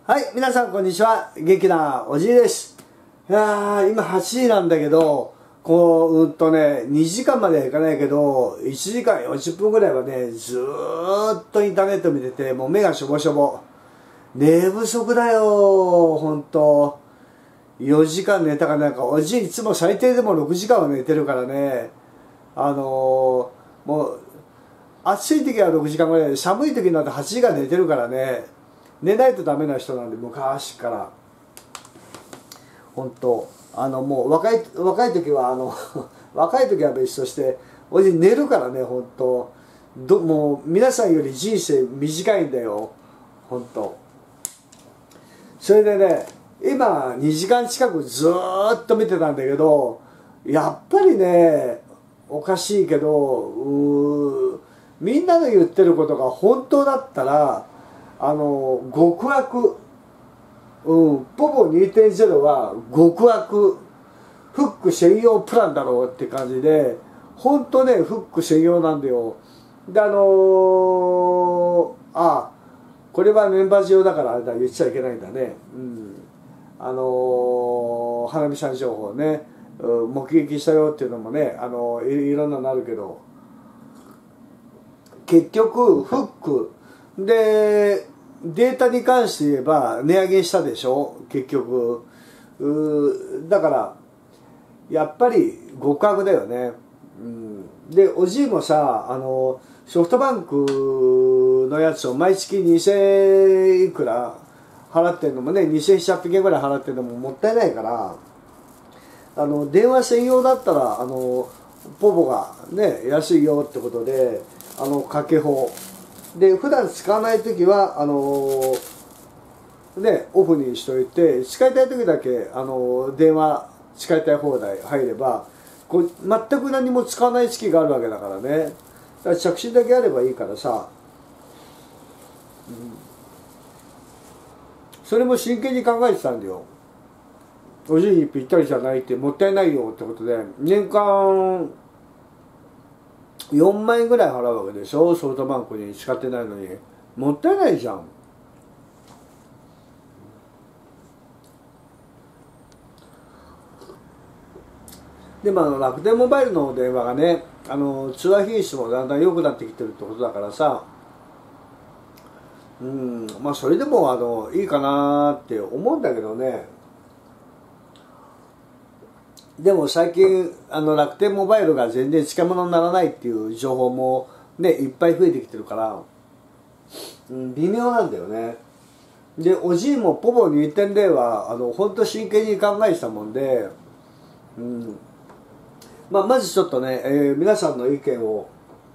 はい、皆さんこんにちは。元気なおじいです。いやー、今8時なんだけど、2時間まではいかないけど、1時間40分ぐらいはね、ずーっとインターネット見てて、もう目がしょぼしょぼ。寝不足だよ、ほんと。4時間寝たかなんか、おじいいつも最低でも6時間は寝てるからね。もう、暑い時は6時間ぐらいで、寒い時になって8時間寝てるからね。寝ないとダメな人なんで、昔から本当もう若い時は若い時は別として、おじ寝るからね。本当もう皆さんより人生短いんだよ、本当。それでね、今2時間近くずーっと見てたんだけど、やっぱりねおかしいけど、みんなの言ってることが本当だったら、極悪、ポポ 2.0 は極悪フック専用プランだろうって感じで、本当ねフック専用なんだよ。でこれはメンバーズ用だからあれだ、言っちゃいけないんだね。花見さん情報ね、目撃したよっていうのもね、いろんなのあるけど、結局フックでデータに関して言えば値上げしたでしょ、結局。だからやっぱり極悪だよね。でおじいもさ、ソフトバンクのやつを毎月2000いくら払ってるのもね、2700円ぐらい払ってるのももったいないから、電話専用だったらポポがね安いよってことで、かけ放で普段使わない時はオフにしといて、使いたい時だけ電話使いたい放題入れば、全く何も使わない月があるわけだからね。だから着信だけあればいいからさ、それも真剣に考えてたんだよ。おじいにぴったりじゃないって、もったいないよってことで、年間4万円ぐらい払うわけでしょ、ソフトバンクに使ってないのに。もったいないじゃん。でも楽天モバイルの電話がね、通話品質もだんだん良くなってきてるってことだからさ、まあそれでもいいかなって思うんだけどね。でも最近楽天モバイルが全然使い物にならないっていう情報もねいっぱい増えてきてるから、微妙なんだよね。でおじいもポポ 2.0 は本当真剣に考えてたもんで、まずちょっとね、皆さんの意見を、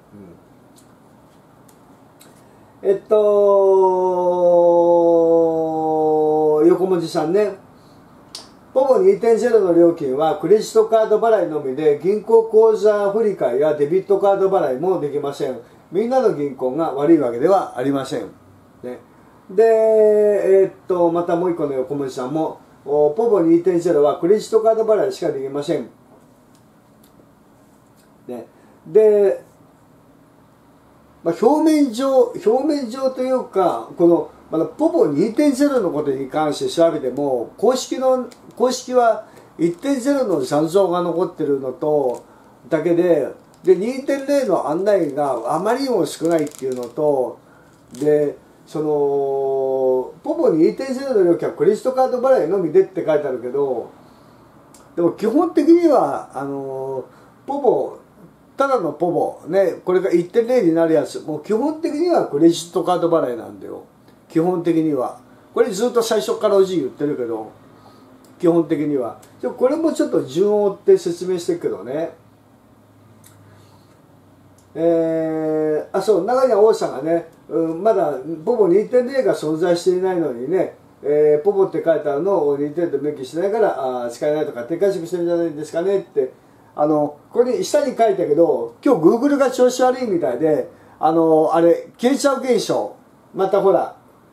横文字さんね、ポポ 2.0 の料金はクレジットカード払いのみで、銀行口座振替やデビットカード払いもできません。みんなの銀行が悪いわけではありません。ね、で、またもう一個の横文字さんも、ポポ 2.0 はクレジットカード払いしかできません。ね、で、表面上というか、ポポ 2.0 のことに関して調べても、公式は 1.0 の残像が残ってるのとだけで、2.0 の案内があまりにも少ないっていうのと、でポポ 2.0 の料金はクレジットカード払いのみでって書いてあるけど、でも基本的にはただのポポね、これが 1.0 になるやつ、もう基本的にはクレジットカード払いなんだよ。基本的にはこれずっと最初からおじい言ってるけど、基本的にはこれもちょっと順を追って説明してるけどね。そう、中には王さんがね、まだポポ 2.0 が存在していないのにね、ポポって書いてあるのを 2.0 と明記してないから使えないとか撤回してるんじゃないですかねって、これに下に書いたけど、今日 Google が調子悪いみたいで、あれ消えちゃう現象、またほら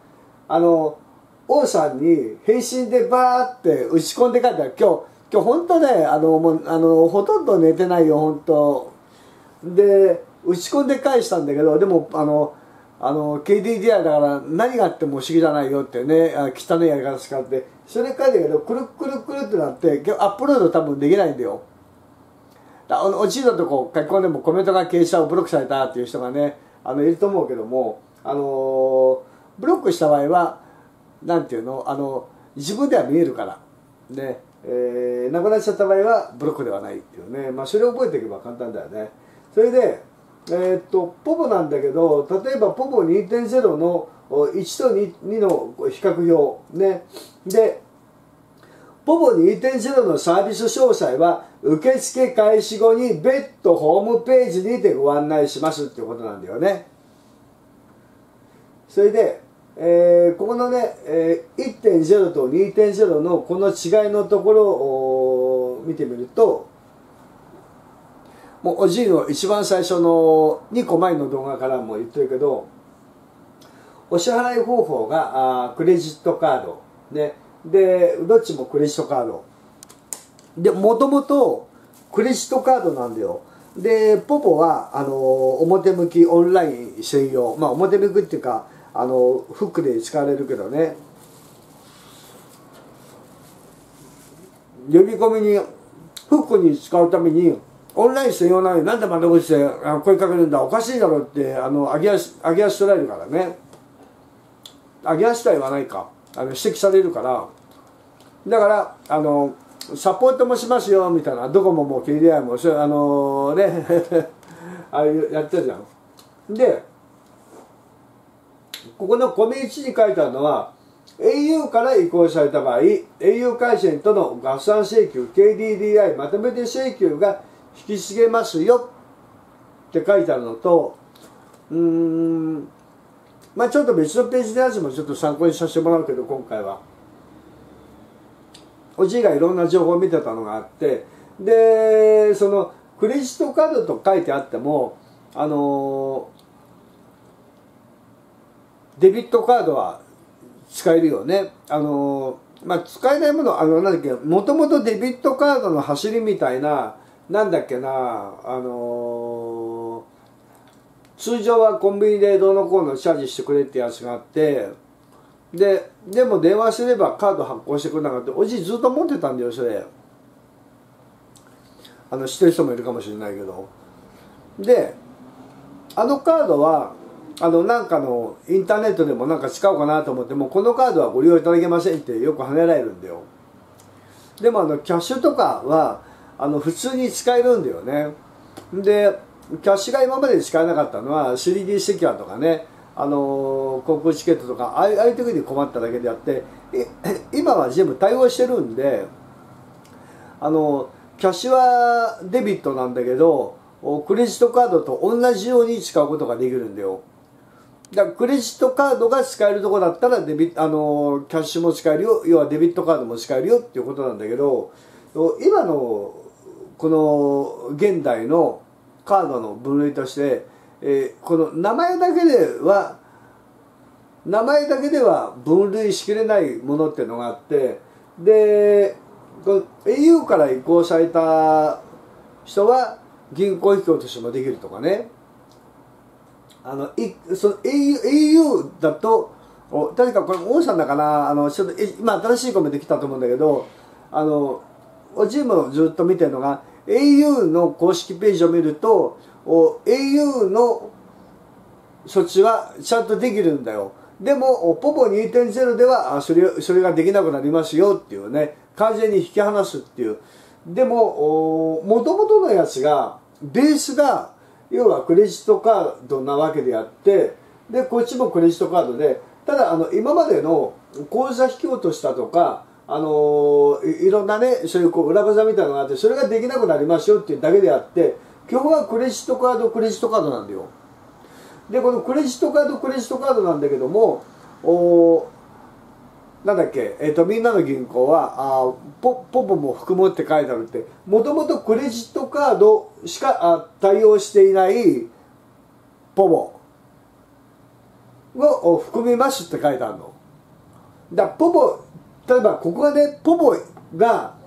王さんに返信でバーって打ち込んで書いてある。今日本当ね、ほとんど寝てないよ本当で、打ち込んで返したんだけど、でも KDDI だから何があっても不思議じゃないよってね、汚いやり方使って、それ書いてるけど、くるくるくるってなって、アップロード多分できないんだよ。落ちるとこ書き込んでもコメントが消えた、ブロックされたっていう人がね、いると思うけども、ブロックした場合は、なんていうの、自分では見えるから、ね、なくなっちゃった場合はブロックではないっていうね、まあそれを覚えていけば簡単だよね。それで、ポポなんだけど、例えばポポ 2.0 の1と 2の比較表、ね、で、ポポ 2.0 のサービス詳細は受付開始後に別途ホームページにてご案内しますっていうことなんだよね。それで、ここのね、1.0 と 2.0 のこの違いのところを見てみると、もうおじいの一番最初の2個前の動画からも言ってるけど、お支払い方法がクレジットカード、ね、でどっちもクレジットカードで、もともとクレジットカードなんだよ。でポポは表向きオンライン専用、まあ表向きっていうかフックで使われるけどね、呼び込みにフックに使うためにオンライン専用なのになんで窓口で声かけるんだ、おかしいだろって揚げ足取られるからね、揚げ足とは言わないか、指摘されるから、だからサポートもしますよみたいな、ドコモも KDDI もそれねああいうやってるじゃん。でここのコミュニティに書いてあるのは、 au から移行された場合 au 回線との合算請求 KDDI まとめて請求が引き継げますよって書いてあるのと、まあちょっと別のページのやつもちょっと参考にさせてもらうけど、今回はおじいがいろんな情報を見てたのがあって、でそのクレジットカードと書いてあってもデビットカードは使えるよね。まあ、使えないもの、なんだっけ、もともとデビットカードの走りみたいな、なんだっけな、通常はコンビニでどうのこうのチャージしてくれってやつがあって、でも電話すればカード発行してくれなかった。おじいずっと持ってたんだよ、それ。知ってる人もいるかもしれないけど。で、カードは、なんかのインターネットでもなんか使おうかなと思っても、このカードはご利用いただけませんってよく跳ねられるんだよ。でもキャッシュとかは普通に使えるんだよね。でキャッシュが今まで使えなかったのは 3D セキュアとかね、航空チケットとかああいう時に困っただけであって、今は全部対応してるんで、キャッシュはデビットなんだけどクレジットカードと同じように使うことができるんだよ。だからクレジットカードが使えるところだったらキャッシュも使えるよ、要はデビットカードも使えるよっていうことなんだけど、今のこの現代のカードの分類として、この名前だけでは分類しきれないものっていうのがあって、でau から移行された人は銀行引き落としもできるとかね、その au だと確かこれ王さんだかな、ちょっと今新しいコメント来たと思うんだけど、おじいもずっと見てるのが au の公式ページを見るとau の措置はちゃんとできるんだよ。でもポポ 2.0 ではそれができなくなりますよっていうね、完全に引き離すっていう。でももともとのやつがベースが要はクレジットカードなわけであって、でこっちもクレジットカードで、ただ今までの口座引き落としたとかいろんなね、そういう裏技みたいなのがあって、それができなくなりますよっていうだけであって、基本はクレジットカードなんだよ。でこのクレジットカードなんだけども、なんだっけ、みんなの銀行はポポも含むって書いてあるって、もともとクレジットカードしか対応していないポポを含みますって書いてあるの。だからポポ、例えばここがね、ポポが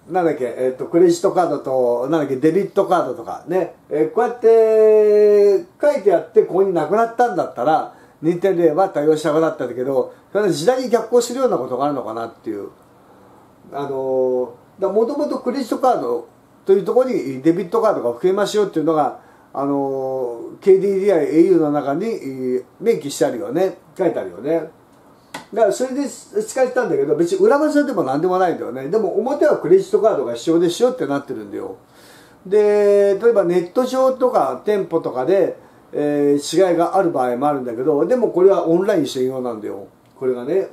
なんだっけ、クレジットカードと、なんだっけ、デビットカードとかね、こうやって書いてあってここになくなったんだったら、任天堂は対応したくなったんだけど、それは時代に逆行するようなことがあるのかなっていう。もともとクレジットカードというところにデビットカードが増えますよっていうのが、KDDI、au の中に明記してあるよね。書いてあるよね。だからそれで使えたんだけど、別に裏技でも何でもないんだよね。でも表はクレジットカードが必要ですよってなってるんだよ。で、例えばネット上とか店舗とかで、違いがある場合もあるんだけど、でもこれはオンライン専用なんだよ。これがね。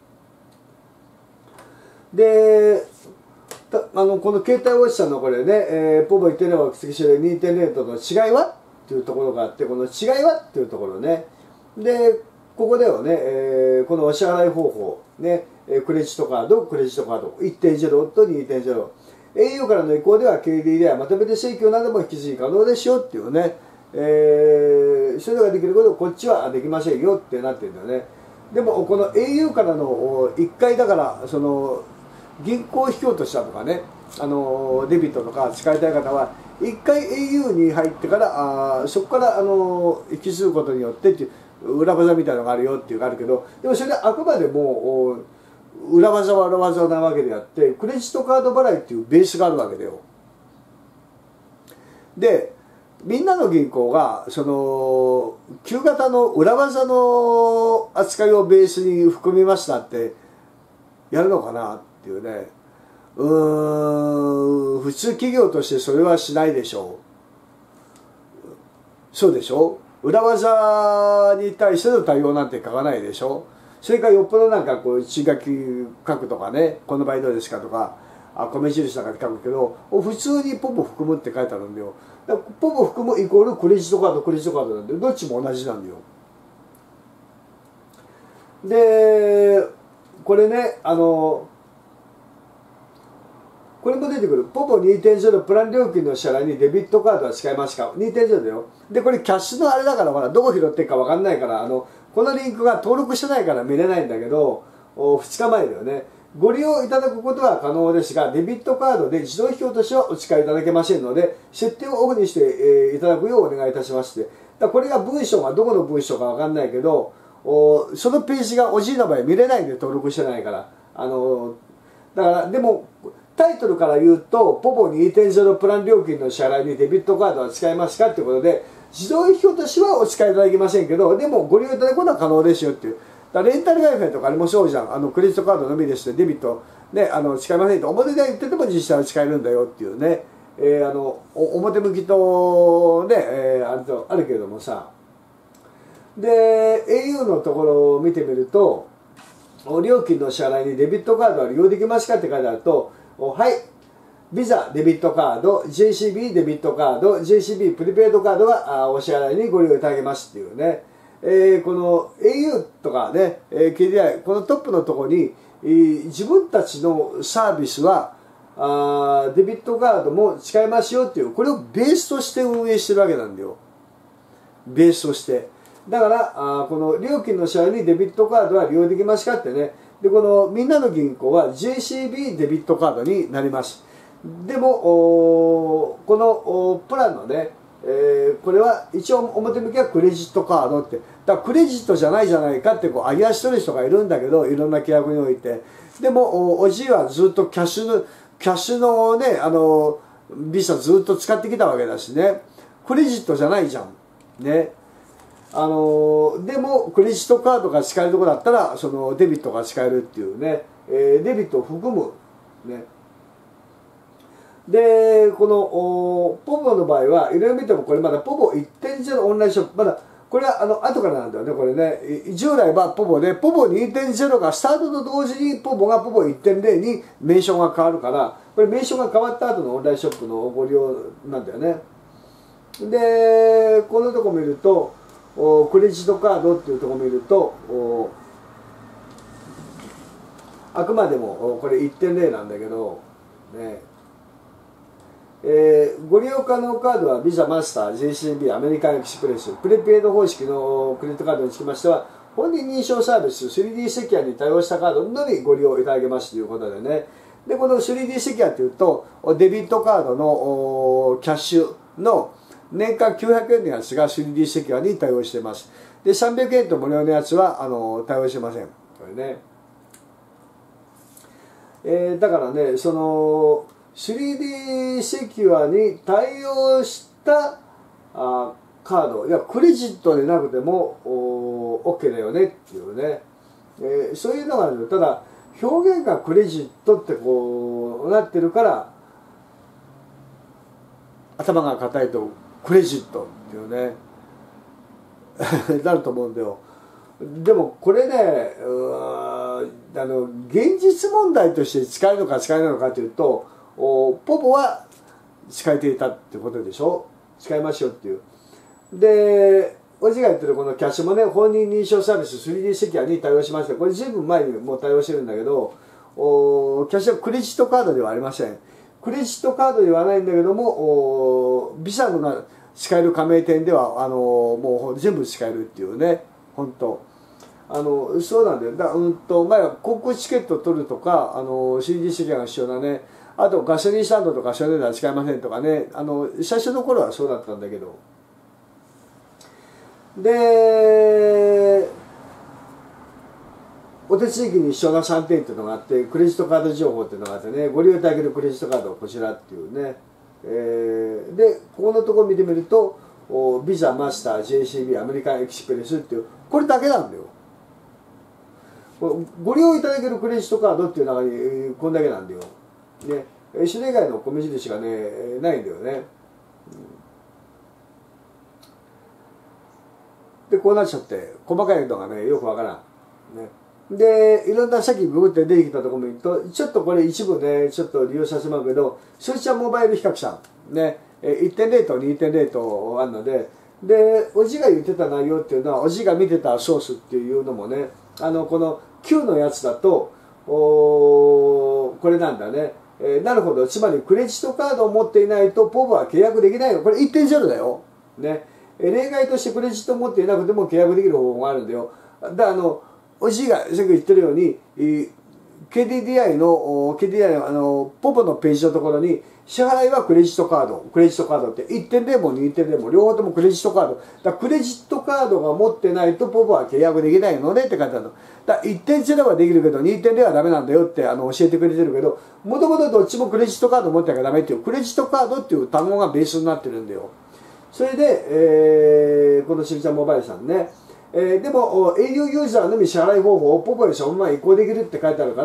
で、この携帯ウォッチさんのこれね、ポボ言ってれば次して2.0との違いはっていうところがあって、この違いはっていうところね。で、ここではね、このお支払い方法、ね、クレジットカード、1.0 と 2.0。au からの移行では KDDI まとめて請求なども引き継ぎ可能ですよっていうね、それができることをこっちはできませんよってなってるんだよね。でもこの au からの1回だから、その、銀行引き落としたとかね、デビットとか使いたい方は、一回 au に入ってから、そこから引き継ぐことによってっていう、裏技みたいなのがあるよっていうのがあるけど、でもそれはあくまでも、裏技は裏技なわけであって、クレジットカード払いっていうベースがあるわけだよ。で、みんなの銀行が、その、旧型の裏技の扱いをベースに含みましたって、やるのかなっていうね。普通企業としてそれはしないでしょう。そうでしょ。裏技に対しての対応なんて書かないでしょ。それからよっぽどなんかこう一書き書くとかね、この場合どうですかとか、米印なんかで書くけど、普通にポポ含むって書いてあるんだよ。だからポポ含むイコールクレジットカード、クレジットカードなんで、どっちも同じなんだよ。で、これね、これも出てくる。ポポ 2.0 プラン料金の支払いにデビットカードは使えますか？ 2.0 だよ。で、これキャッシュのあれだから、ほら、どこ拾ってるかわかんないから、このリンクが登録してないから見れないんだけど、2日前だよね。ご利用いただくことは可能ですが、デビットカードで自動引き落としはお使いいただけませんので、設定をオフにして、いただくようお願いいたしまして。これが文章がどこの文章かわかんないけど、そのページがおじいの場合見れないんで登録してないから。だから、でも、タイトルから言うと、ポポ 2.0 プラン料金の支払いにデビットカードは使えますかっていうことで、自動引き落としはお使いいただけませんけど、でもご利用いただくことは可能ですよっていう。だレンタル Wi-Fi とかあれもそうじゃん。クレジットカードのみですってデビット、ね、使いませんと。表で言ってても実際は使えるんだよっていうね。表向きとね、あるけれどもさ。で、au のところを見てみると、料金の支払いにデビットカードは利用できますかって書いてあると、はい、ビザデビットカード、JCB デビットカード、JCB プリペイドカードがお支払いにご利用いただけますっていうね。この au とかね、KDI、このトップのところに、自分たちのサービスはデビットカードも使えますよっていう、これをベースとして運営してるわけなんだよ。ベースとして。だからこの料金の支払いにデビットカードは利用できますかってね。で、このみんなの銀行は JCB デビットカードになります。でも、このプランのね、これは一応表向きはクレジットカードって。だからクレジットじゃないじゃないかってこう揚げ足取る人がいるんだけど、いろんな契約において。でも、おじいはずっとキャッシュのね、ビザずっと使ってきたわけだしね。クレジットじゃないじゃん。ね。でもクレジットカードが使えるところだったらそのデビットが使えるっていうね、デビットを含むね。でこのポポの場合はいろいろ見てもこれまだポポ 1.0 オンラインショップまだこれは後からなんだよねこれね。従来はポポでポポ 2.0 がスタートと同時にポポがポポ 1.0 に名称が変わるからこれ名称が変わった後のオンラインショップのご利用なんだよね。でこのとこ見るとクレジットカードっていうところを見るとあくまでもこれ 1.0 なんだけど、ねご利用可能カードはビザマスター JCB アメリカンエクスプレスプレペイド方式のクレジットカードにつきましては本人認証サービス 3D セキュアに対応したカードのみご利用いただけますということでね。 でこの 3D セキュアっていうとデビットカードのキャッシュの年間900円のやつが 3D セキュアに対応しています。で300円と無料のやつは対応してません。これね、だからねその 3D セキュアに対応したカード、いやクレジットでなくてもOK だよねっていうね、そういうのがある。ただ表現がクレジットってこうなってるから頭が固いとクレジットっていうねなると思うんだよ。でもこれね現実問題として使えるのか使えないのかというとポポは使えていたってことでしょ。使いましょうっていう。でおじが言ってるこのキャッシュもね本人認証サービス 3D セキュアに対応しまして、これ随分前にもう対応してるんだけどキャッシュはクレジットカードではありません。クレジットカードではないんだけどもビザが使える加盟店ではもう全部使えるっていうね、本当そうなんだよ。前は航空チケット取るとか3D セキュアが必要だね。あとガソリンスタンドとかそういうのは使えませんとかね、最初の頃はそうだったんだけど、でお手続きに必要な3点っていうのがあって、クレジットカード情報っていうのがあってね、ご利用いただけるクレジットカードはこちらっていうね、でここのところ見てみるとビザ、マスター、JCB、アメリカンエキスプレスっていうこれだけなんだよ。ご利用いただけるクレジットカードっていう中にこんだけなんだよ。ね、それ以外の米印がねないんだよね。でこうなっちゃって細かいのがねよくわからん。ね、でいろんなさっきググって出てきたところも見るとちょっとこれ一部ねちょっと利用させてもらうけど、そいつはモバイル比較さんね 1.0 と 2.0 とあるので、おじが言ってた内容っていうのはおじが見てたソースっていうのもねこの9のやつだとこれなんだね。なるほど、つまりクレジットカードを持っていないとポブは契約できないよ。これ 1.0 だよ、ね、例外としてクレジットを持っていなくても契約できる方法があるんだよ。おじいがさっき言ってるように KDDI のポポのページのところに支払いはクレジットカードって 1.0 も 2.0 も両方ともクレジットカードだ。クレジットカードが持ってないとポポは契約できないのねって書いてあるのだ。1.0 はできるけど 2.0 はダメなんだよって教えてくれてるけど、もともとどっちもクレジットカード持ってなきゃダメっていうクレジットカードっていう単語がベースになってるんだよ。それで、このしみちゃんモバイルさんね、でも au ユーザーのみ支払い方法をポポにそのまま移行できるって書いてあるから、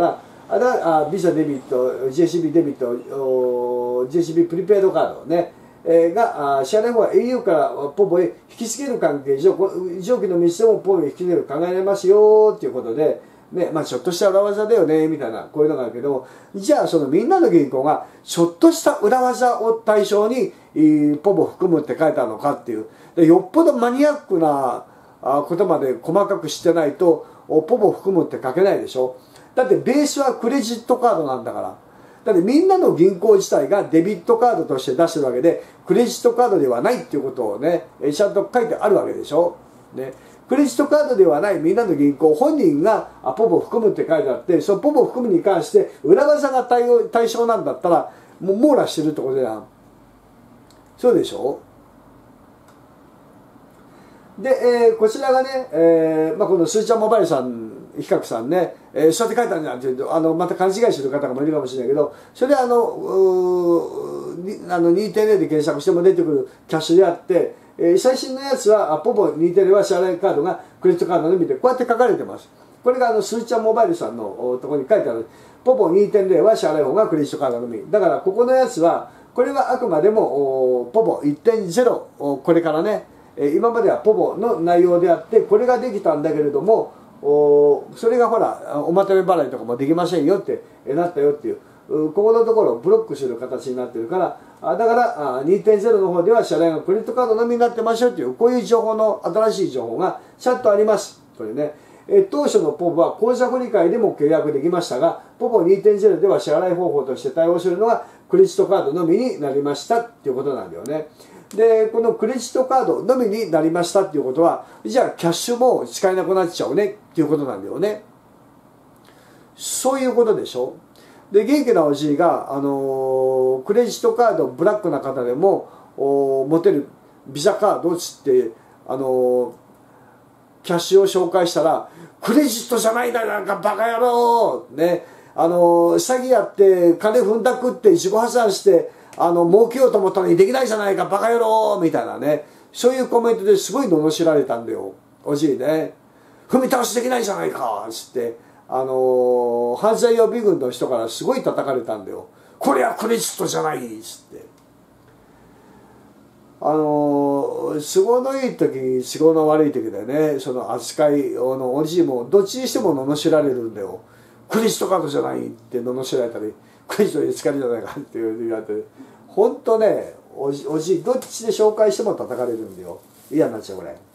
ビザデビット JCB デビット JCB プリペイドカードね、が支払い方は au からポポへ引き継げる関係上上記の3つでもポポへ引き継げる考えられますよっていうことで、ね、ちょっとした裏技だよねみたいなこういうのがあるけど、じゃあそのみんなの銀行がちょっとした裏技を対象にポポ含むって書いてあるのかっていう、でよっぽどマニアックなことまで細かく知ってないとポポ含むって書けないでしょ。だってベースはクレジットカードなんだから。だってみんなの銀行自体がデビットカードとして出してるわけでクレジットカードではないっていうことをねちゃんと書いてあるわけでしょ。ね、クレジットカードではないみんなの銀行本人がポポ含むって書いてあって、そのポポ含むに関して裏技が対象なんだったらもう網羅してるってことじゃん。そうでしょ。で、こちらがね、このスーチャーモバイルさん、比較さんね、そうやって書いてあるんじゃんって言うと、また勘違いしてる方もいるかもしれないけど、それで2.0 で検索しても出てくるキャッシュであって、最新のやつは、ポポ2.0は支払いカードがクレジットカードのみで、こうやって書かれてます。これがスーチャーモバイルさんのところに書いてある、ポポ 2.0 は支払い方がクレジットカードのみ。だから、ここのやつは、これはあくまでも、ポポ 1.0、これからね、今まではポポの内容であってこれができたんだけれどもそれがほらおまとめ払いとかもできませんよってなったよっていうここのところをブロックする形になってるからだから 2.0 の方では支払いがクレジットカードのみになってますよっていうこういう情報の新しい情報がちゃんとあります。これね当初のポポは口座振替でも契約できましたがポポ 2.0 では支払い方法として対応するのがクレジットカードのみになりましたっていうことなんだよね。でこのクレジットカードのみになりましたっていうことはじゃあキャッシュも使えなくなっちゃうねっていうことなんだよね。そういうことでしょ。 で元気なおじいが、クレジットカードブラックな方でも持てるビザカードっつってキャッシュを紹介したら、クレジットじゃないだなんかバカ野郎ね、詐欺やって金踏んだくって自己破産して儲けようと思ったのにできないじゃないかバカ野郎みたいなね、そういうコメントですごい罵られたんだよ、おじいね。踏み倒しできないじゃないかっつって犯罪予備軍の人からすごい叩かれたんだよ。これはクレジットじゃないっつって。都合のいい時都合の悪い時でね、その扱いおじいもどっちにしても罵られるんだよ。クレジットカードじゃないって罵られたり、クレジットで使えるじゃないかって言われて、本当ね、おじいどっちで紹介しても叩かれるんだよ。嫌になっちゃうこれ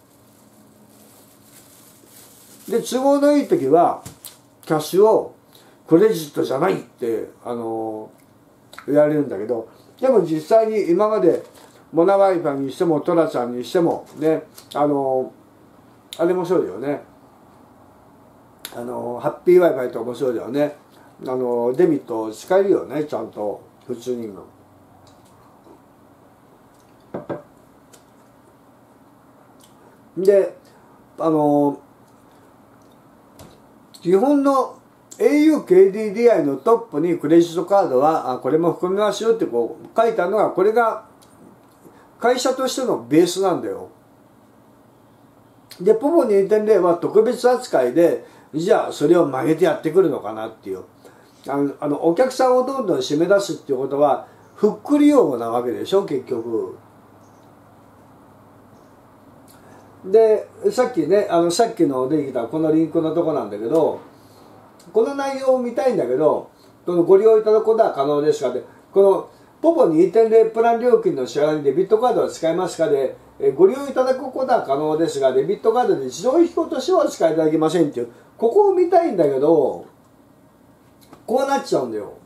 で。都合のいい時はキャッシュをクレジットじゃないって言われるんだけど、でも実際に今までモナワイパーにしてもトラちゃんにしてもね、あれもそうだよね、ハッピーワイパイとかもそうだよね、デビット使えるよね、ちゃんと普通に。で基本の auKDDI のトップにクレジットカードはこれも含みますよってこう書いてあるのが、これが会社としてのベースなんだよ。でポポ 2.0 は特別扱いで、じゃあそれを曲げてやってくるのかなっていう、お客さんをどんどん締め出すっていうことはふっくり用なわけでしょ結局。でさっきねさっきの出てきたこのリンクのとこなんだけど、この内容を見たいんだけど、このご利用いただくことは可能ですかで、このポポ 2.0 プラン料金の支払いでデビットカードは使えますかで、ご利用いただくことは可能ですがデビットカードで自動引き落としはお使いいただけませんっていう、ここを見たいんだけど、こうなっちゃうんだよ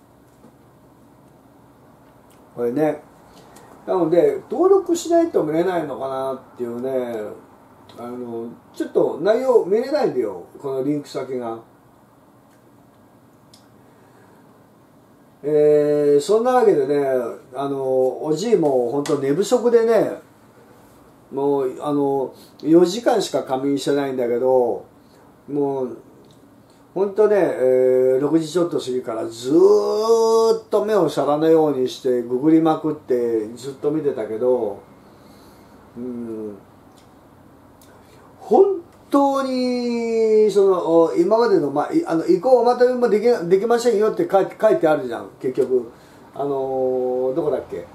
これね。なので登録しないと見れないのかなっていうね、ちょっと内容見れないんだよ、このリンク先が。そんなわけでね、おじいも本当寝不足でね、もう4時間しか仮眠してないんだけど、もう本当ね、6時ちょっと過ぎからずーっと目を皿のようにしてググりまくってずっと見てたけど、本当に今までの、移行おまとめもできませんよって書いてあるじゃん結局。どこだっけ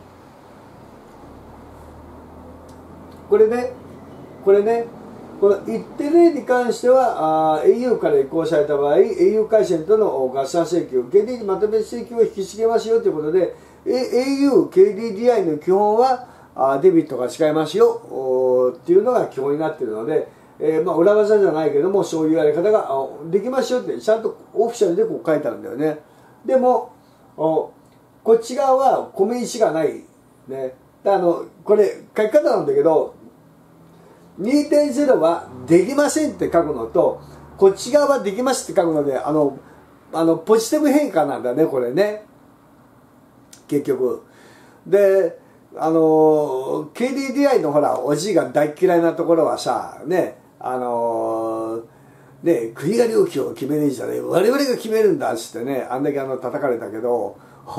これね、この一手例に関してはau から移行された場合 au 回線との合算請求 KDDI まとめ請求を引き継げますよということで au、KDDI の基本はデビットが使えますよっていうのが基本になっているので、裏技じゃないけどもそういうやり方ができますよってちゃんとオフィシャルでこう書いてあるんだよね。でもこっち側は米1がないね。これ書き方なんだけど 2.0 はできませんって書くのとこっち側はできますって書くのでポジティブ変化なんだねこれね結局。でKDDI のほらおじいが大嫌いなところはさね国が料金を決めるんじゃねえ我々が決めるんだっつってね、あんだけ叩かれたけど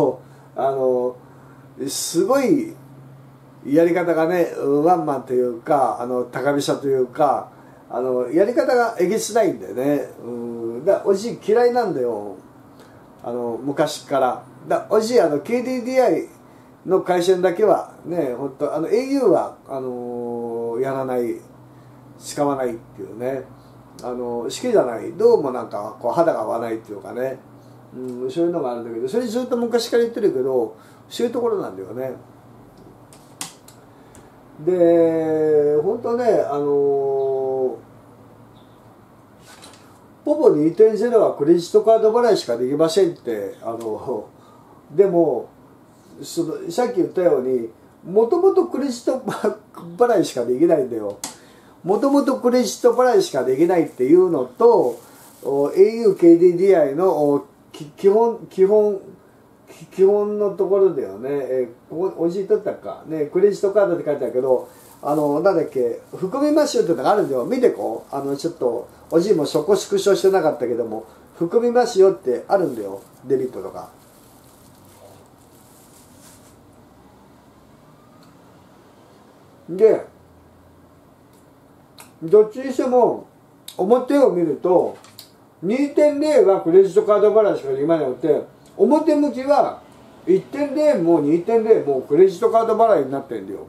すごいやり方がねワンマンというか高飛車というかやり方がえげつないんだよね。だおじい嫌いなんだよ昔から。おじいKDDI の回線だけはね本当au はやらない使わないっていうね好きじゃない、どうもなんかこう肌が合わないっていうかね、そういうのがあるんだけど、それずっと昔から言ってるけどそういうところなんだよね。で本当ねポポ 2.0 はクレジットカード払いしかできませんってでもさっき言ったようにもともとクレジット払いしかできないんだよ。もともとクレジット払いしかできないっていうのと au、KDDI の基本のところだよね。ここおじいとったかね、クレジットカードって書いてあるけど、なんだっけ、含みますよってのがあるんだよ。見てこう。ちょっとおじいもそこスクショしてなかったけども、含みますよってあるんだよ、デビットとか。でどっちにしても表を見ると 2.0 はクレジットカード払いしかできなくて、表向きは 1.0 も 2.0 もクレジットカード払いになってるんだよ。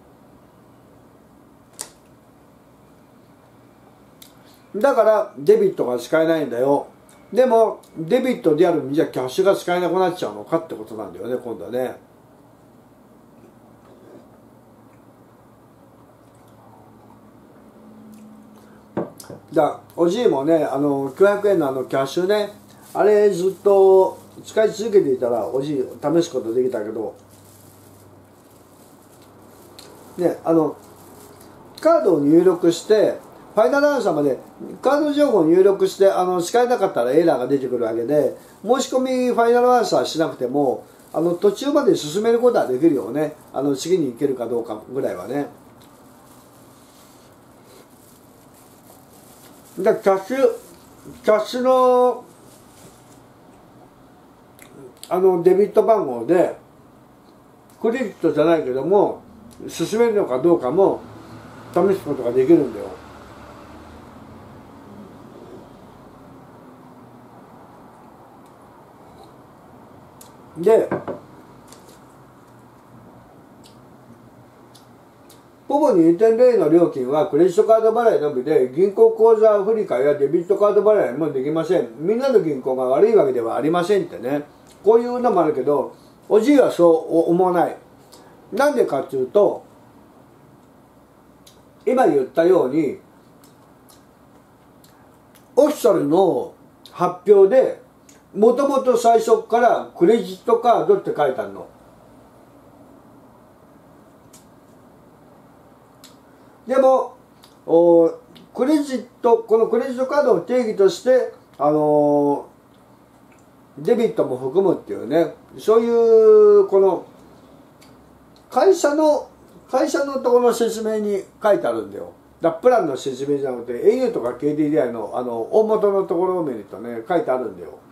だからデビットが使えないんだよ。でもデビットであるんじゃキャッシュが使えなくなっちゃうのかってことなんだよね、今度はね。おじいもね、900円のキャッシュね、あれずっと使い続けていたらおじい試すことできたけどね、カードを入力してファイナルアンサーまでカード情報を入力して使えなかったらエラーが出てくるわけで、申し込みファイナルアンサーしなくても途中まで進めることはできるよね。次に行けるかどうかぐらいはね。キャッシュのデビット番号でクレジットじゃないけども進めるのかどうかも試すことができるんだよ。でポボ 2.0 の料金はクレジットカード払いのみで銀行口座振替やデビットカード払いもできません。みんなの銀行が悪いわけではありませんってね、こういうのもあるけど、おじいはそう思わない。なんでかっていうと、今言ったようにオフィシャルの発表でもともと最初からクレジットカードって書いてあるの。でもこのクレジットカードを定義としてデビットも含むっていうね、そういうこの会社のところの説明に書いてあるんだよ。プランの説明じゃなくて au とか KDDI の大元のところを見るとね書いてあるんだよ。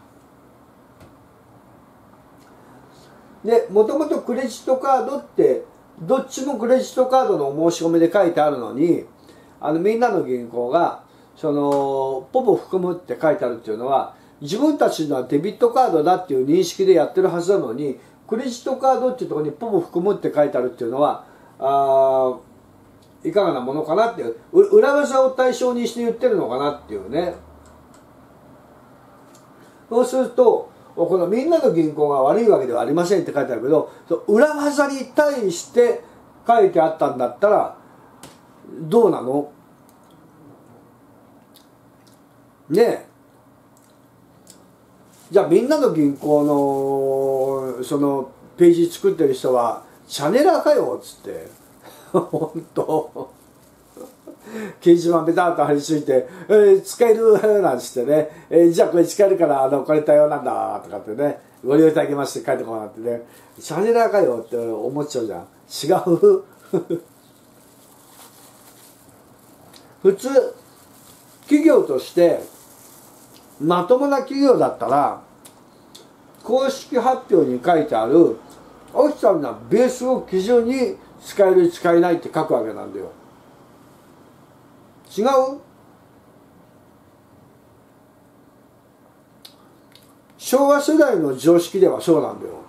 でもともとクレジットカードってどっちもクレジットカードの申し込みで書いてあるのにみんなの銀行がポポ含むって書いてあるっていうのは自分たちのはデビットカードだっていう認識でやってるはずなのに、クレジットカードっていうところにポポ含むって書いてあるっていうのはいかがなものかなっていう、裏技を対象にして言ってるのかなっていうね。そうするとこのみんなの銀行が悪いわけではありませんって書いてあるけど、裏技に対して書いてあったんだったらどうなのねえ。じゃあみんなの銀行のそのページ作ってる人はチャネラーかよっつって本当掲示板ペタッと貼り付いて「使える」なんつってね、じゃあこれ使えるからこれ対応なんだとかってね、ご利用いただきまして書いてこなってね、チャネラーかよって思っちゃうじゃん。違う普通企業としてまともな企業だったら公式発表に書いてあるオフィシャルなベースを基準に使える使えないって書くわけなんだよ。違う？昭和世代の常識ではそうなんだよ。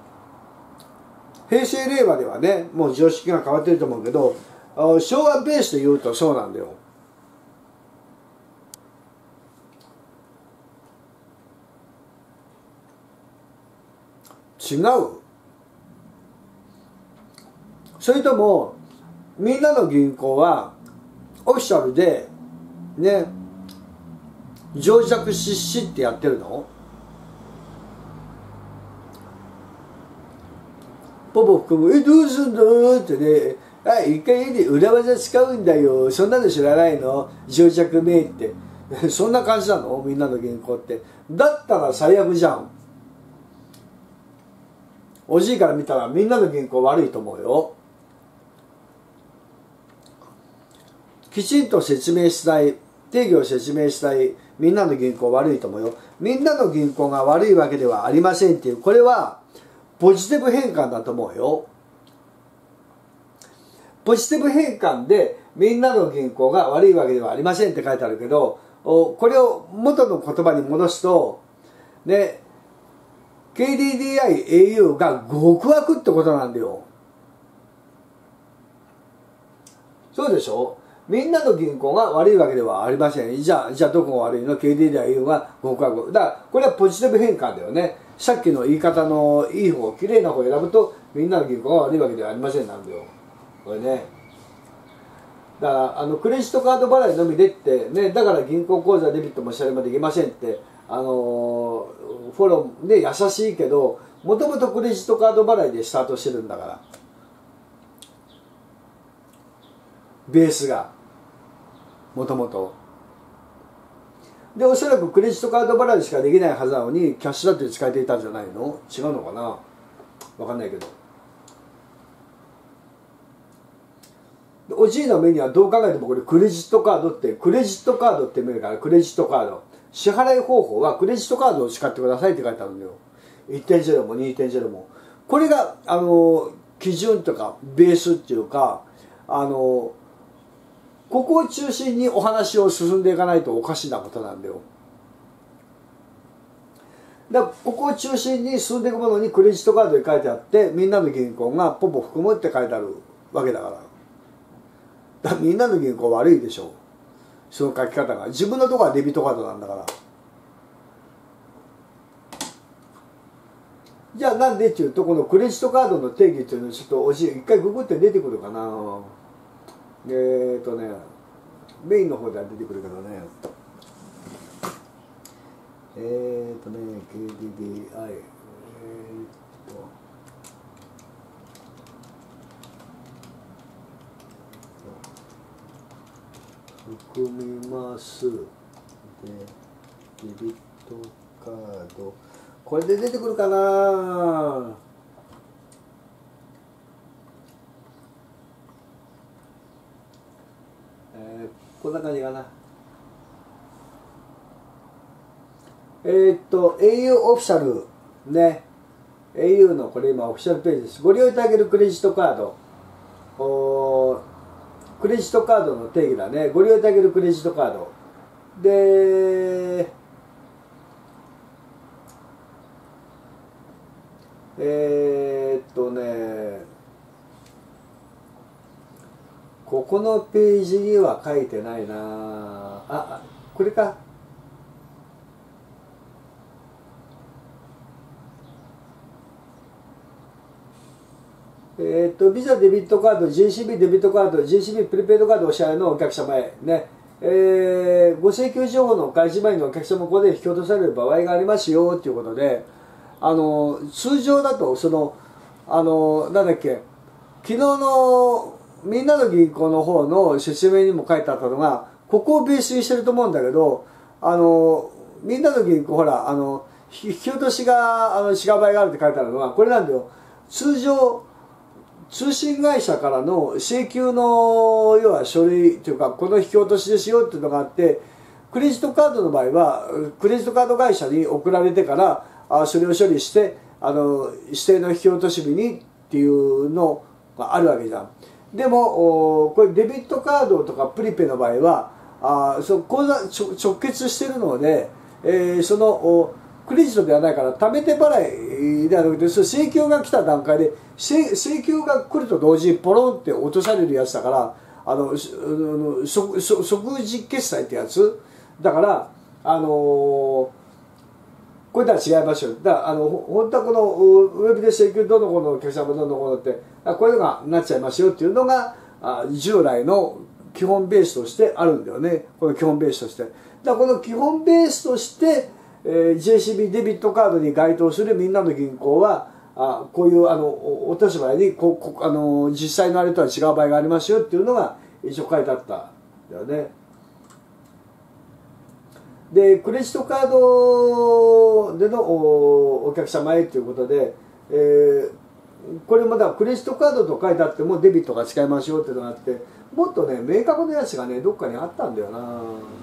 平成令和ではねもう常識が変わってると思うけど、昭和ベースで言うとそうなんだよ。違う？それともみんなの銀行はオフィシャルでね情弱失死ってやってるの？ポポ含むどうすんのってね、一回家で裏技使うんだよ、そんなの知らないの？情弱めってそんな感じなのみんなの銀行って。だったら最悪じゃん。おじいから見たらみんなの銀行悪いと思うよ。きちんと説明したい、定義を説明したい、みんなの銀行悪いと思うよ。みんなの銀行が悪いわけではありませんっていう、これはポジティブ変換だと思うよ。ポジティブ変換でみんなの銀行が悪いわけではありませんって書いてあるけど、これを元の言葉に戻すと、ね、KDDI、au が極悪ってことなんだよ。そうでしょ？みんなの銀行が悪いわけではありません。じゃあどこが悪いの？ KDDI、au が極悪。だから、これはポジティブ変換だよね。さっきの言い方のいい方、綺麗な方を選ぶと、みんなの銀行が悪いわけではありませんなんだよ。これね。だからクレジットカード払いのみでってね、だから銀行口座デビットも支払いもできませんってフォローで優しいけど、もともとクレジットカード払いでスタートしてるんだから、ベースがもともとで、おそらくクレジットカード払いしかできないはずなのにキャッシュだって使えていたんじゃないの？違うのかな、分かんないけど。おじいの目にはどう考えてもこれクレジットカードって、クレジットカードって見えるから、クレジットカード支払い方法はクレジットカードを使ってくださいって書いてあるんだよ。 1.0 も 2.0 も。これが基準とかベースっていうか、ここを中心にお話を進んでいかないとおかしなことなんだよ。だからここを中心に進んでいくものにクレジットカードに書いてあって、みんなの銀行がポポ含むって書いてあるわけだから。だからみんなの銀行悪いでしょ、その書き方が。自分のところはデビットカードなんだから。じゃあなんでっていうと、このクレジットカードの定義っていうのをちょっとおじい一回ググって出てくるかな。メインの方では出てくるけどね、KDDI、含みますで、デビットカード、これで出てくるかな。こんな感じかな。au オフィシャルね、au のこれ今オフィシャルページです。ご利用いただけるクレジットカード、クレジットカードの定義だね。ご利用いただけるクレジットカードで、ここのページには書いてないなあ。これか。ビザデビットカード、JCB デビットカード、JCB プリペイドカードお支払いのお客様へね、ご請求情報の開示前にお客様ここで引き落とされる場合がありますよということで、通常だとなんだっけ、昨日のみんなの銀行の方の説明にも書いてあったのが、ここをベースにしてると思うんだけど、みんなの銀行ほら引き落としがしがばいがあるって書いてあるのはこれなんだよ。通常通信会社からの請求の要は書類というか、この引き落としですよっていうのがあって、クレジットカードの場合はクレジットカード会社に送られてからそれを処理して指定の引き落とし日にっていうのがあるわけじゃん。でもこれデビットカードとかプリペの場合は口座直結してるので、そのクレジットではないから貯めて払いではなくて、請求が来た段階で請求が来ると同時にポロンって落とされるやつだから、即時決済ってやつだから、これとは違いますよ。だから本当はこのウェブで請求どの子のお客様どの子のってこういうのがなっちゃいますよっていうのが従来の基本ベースとしてあるんだよね。この基本ベースとして。だからこの基本ベースとしてJCB デビットカードに該当するみんなの銀行はこういう落とし場合に実際のあれとは違う場合がありますよっていうのが一応書いてあったんだよね。 でクレジットカードでのお客様へということで、これまだクレジットカードと書いてあってもデビットが使えますよっていうのがあって、もっとね明確なやつがねどっかにあったんだよな。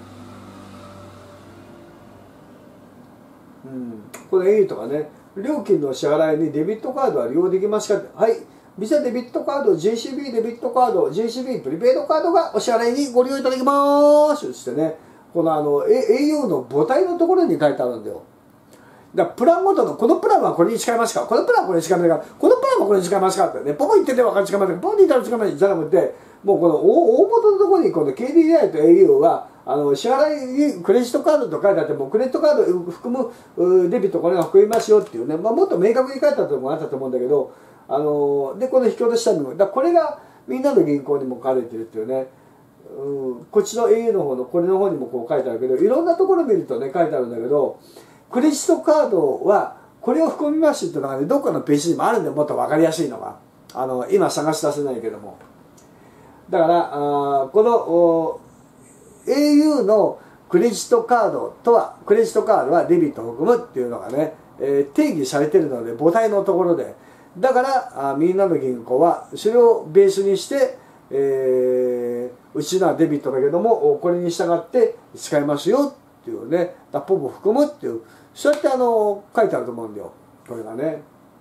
この au とかね、料金の支払いにデビットカードは利用できますかって、はい、ビザデビットカード、JCB デビットカード、JCB プリペイドカードがお支払いにご利用いただきますってね、このau の母体のところに書いてあるんだよ。だからプランごとの、このプランはこれに使いますか、このプランはこれに使いますか、このプランはこれに使いますかってね、ポポ言ってて分かる使いますか、ポポ言ったら使いますじゃなくて、もうこの大元のところにこの KDDI と au は支払いにクレジットカードと書いてあっても、クレジットカード含むデビットこれが含みますよっていうね、もっと明確に書いてあったところもあったと思うんだけど、でこの引き落としたのも、だこれがみんなの銀行にも書かれてるっていうね、こっちの au の方のこれの方にもこう書いてあるけど、いろんなところ見るとね書いてあるんだけど、クレジットカードはこれを含みますっていうのがねどっかのページにもあるんで、もっと分かりやすいのが今探し出せないけども、だからこのau のクレジットカードとは、クレジットカードはデビットを含むっていうのがね、定義されてるので母体のところで、だからみんなの銀行はそれをベースにして、うちのはデビットだけどもこれに従って使えますよっていうね、ポポ含むっていう、そうやって書いてあると思うんだよ、これがね。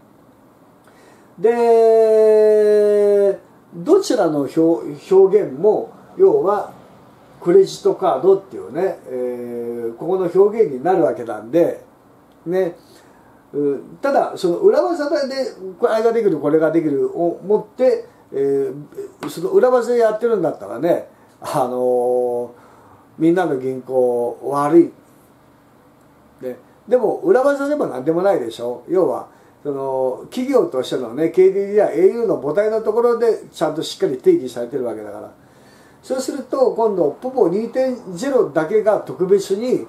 でどちらの表現も要はクレジットカードっていうね、ここの表現になるわけなんでね、ただその裏技でこれができるこれができるを持って、その裏技でやってるんだったらね、みんなの銀行悪い、ね、でも裏技でも何でもないでしょ。要はその企業としてのね KDDI や au の母体のところでちゃんとしっかり定義されてるわけだから、そうすると今度ポポ 2.0 だけが特別に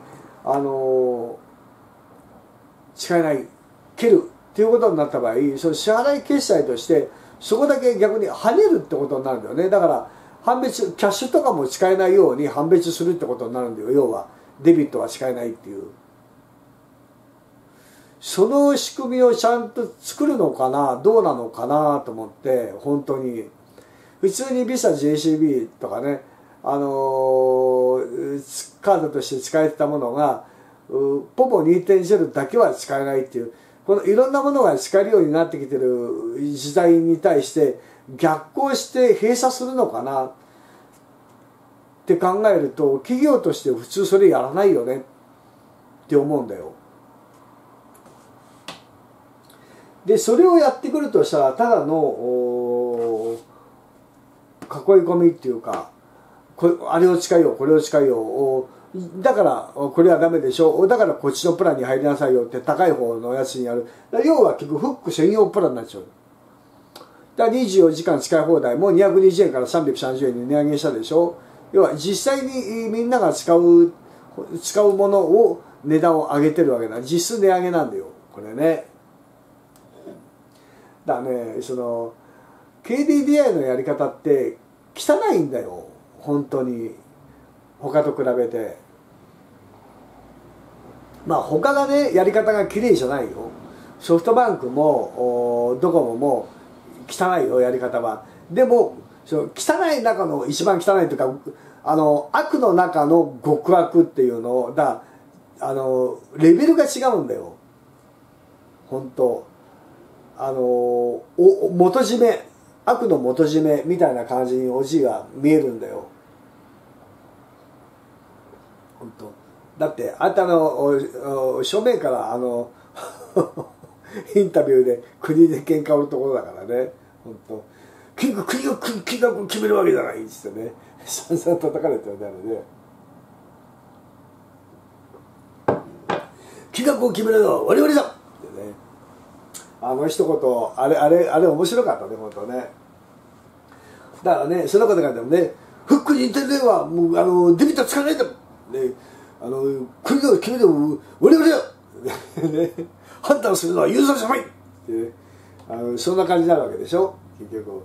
使えない、蹴るっていうことになった場合、その支払い決済としてそこだけ逆に跳ねるってことになるんだよね。だから判別、キャッシュとかも使えないように判別するってことになるんだよ。要はデビットは使えないっていう、その仕組みをちゃんと作るのかな、どうなのかなと思って、本当に普通にビザ JCB とかね、カードとして使えてたものがポポ 2.0 だけは使えないっていう、このいろんなものが使えるようになってきてる時代に対して逆行して閉鎖するのかなって考えると、企業として普通それやらないよねって思うんだよ。でそれをやってくるとしたらただの囲い込みっていうか、あれを使いようこれを使いよう、だからこれはダメでしょ、だからこっちのプランに入りなさいよって高い方のやつにやる。要は結局フック専用プランになっちゃう。だから24時間使い放題も220円から330円に値上げしたでしょ。要は実際にみんなが使うものを値段を上げてるわけだ。実質値上げなんだよこれね。だからね、その KDDI のやり方って汚いんだよ本当に、他と比べて。まあ他がねやり方が綺麗じゃないよ。ソフトバンクもドコモも汚いよやり方は。でもその汚い中の一番汚いというか悪の中の極悪っていうのだ、レベルが違うんだよ本当。元締め、悪の元締めみたいな感じにおじいは見えるんだよ本当。だってあんたの正面からインタビューで国で喧嘩売るところだからね本当。国が金額を決めるわけじゃないっつってね散々叩かれてるんだよね。金額を決めるのは我々だってね、一言あれ面白かったね本当ね。だからねそんなことがあってもね、フックに似てるはもうデビット使わないんだ、ね、国が決めても我々だね判断するのはユーザーじゃないって、ね、そんな感じになるわけでしょ結局。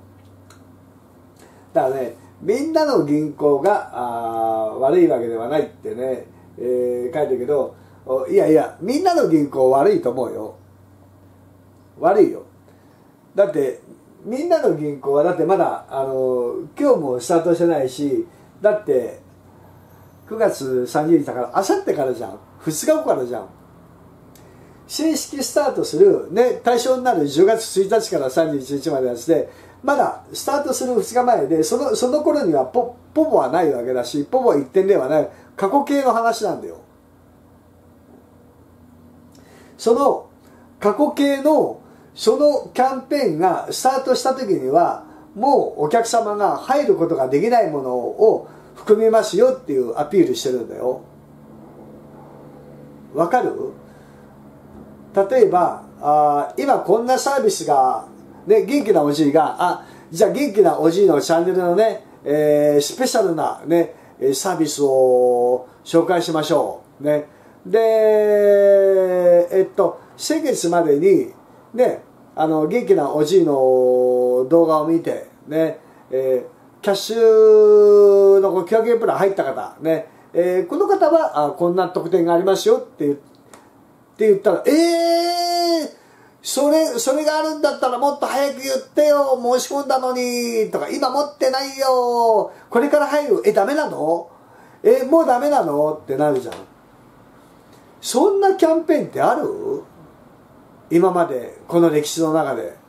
だからねみんなの銀行が悪いわけではないってね、 書いてるけど、いやいや、みんなの銀行悪いと思うよ。悪いよ。だってみんなの銀行はだってまだ今日もスタートしてないし、だって9月30日だからあさってからじゃん、2日後からじゃん。正式スタートする、ね、対象になる10月1日から31日までやつで、まだスタートする2日前で、その頃にはポポはないわけだし、ポポ1.0はない、過去形の話なんだよ。その過去形のそのキャンペーンがスタートした時には、もうお客様が入ることができないものを含みますよっていうアピールしてるんだよ。わかる？例えば今こんなサービスが、ね、元気なおじいがじゃあ元気なおじいのチャンネルのね、スペシャルな、ね、サービスを紹介しましょう、ね、で先月までにね、元気なおじいの動画を見てね、キャッシュの900円プラン入った方ね、この方はこんな特典がありますよって言ったら、それがあるんだったらもっと早く言ってよ、申し込んだのにとか、今持ってないよ、これから入る、ダメなの、もうダメなのってなるじゃん。そんなキャンペーンってある？今までこの歴史の中で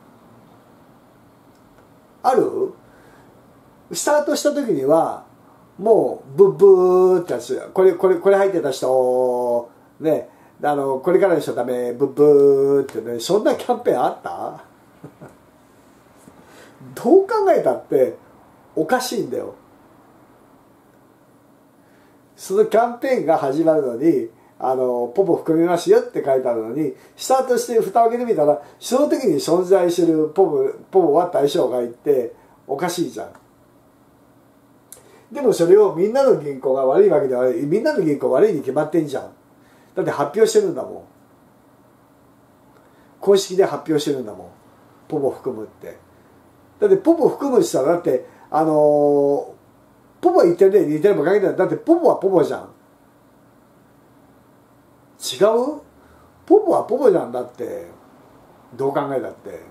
ある？スタートした時にはもうブッブーってやつ、これ入ってた人ね、これからの人ダメ、ブッブーってね、そんなキャンペーンあったどう考えたっておかしいんだよ。そのキャンペーンが始まるのにポポ含みますよって書いてあるのに、スタートして蓋を開けてみたら、その時に存在するポポは対象外っておかしいじゃん。でもそれをみんなの銀行が悪いわけではない。みんなの銀行悪いに決まってんじゃん。だって発表してるんだもん。公式で発表してるんだもん。ポポ含むって。だってポポ含むって言ったら、だってポポ言ってるね、似てればかけてる。だってポポはポポじゃん。違う？ポポはポポじゃん。だってどう考えたって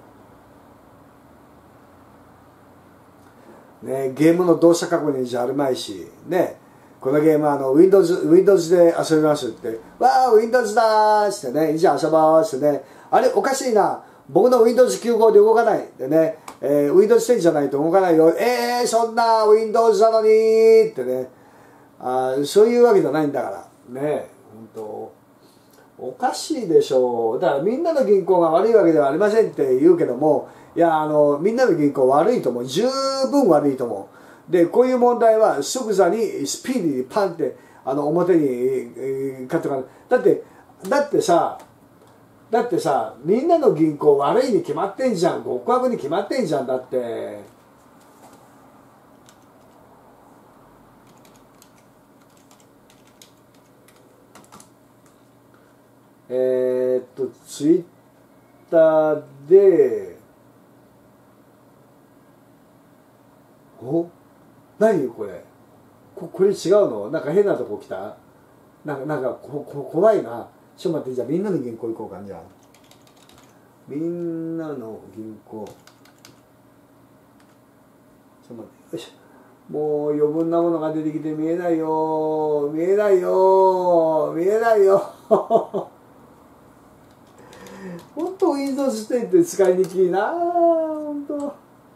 ね、ゲームの動作確認じゃあるまいしね、このゲームはWindows で遊びますって、わー Windows だーってね、じゃあ遊ぼうってね、あれおかしいな、僕の Windows95 で動かないでね、Windows 10じゃないと動かないよ、そんな Windows なのにーってね、そういうわけじゃないんだからね、本当おかしいでしょう。だからみんなの銀行が悪いわけではありませんって言うけども、いやみんなの銀行悪いと思う。十分悪いと思う。でこういう問題は即座にスピーディーにパンって表にかってかだってさみんなの銀行悪いに決まってんじゃん。極悪に決まってんじゃん。だってツイッターで何これこれ違うの、なんか変なとこ来た、なんか怖いな。ちょっと待って、じゃあみんなの銀行行こうか。じゃあみんなの銀行、ちょっと待って、よいしょ。もう余分なものが出てきて見えないよ見えないよ見えないよ本当 Windows 10って使いにくいな本当。